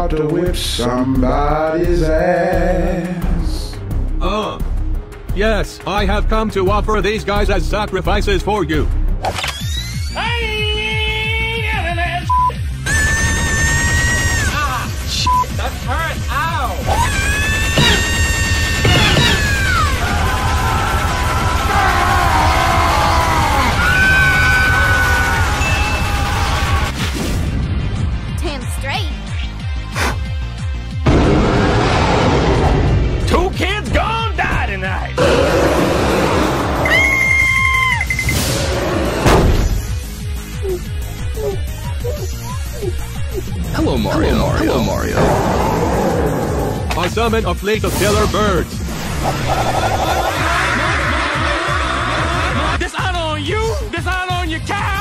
about to whip somebody's ass. Yes, I have come to offer these guys as sacrifices for you. Shit, that hurt! Ow! Straight. Two kids gone die tonight. Hello, Mario. Hello, Mario. I summon a fleet of killer birds. This out on you. This out on your cow.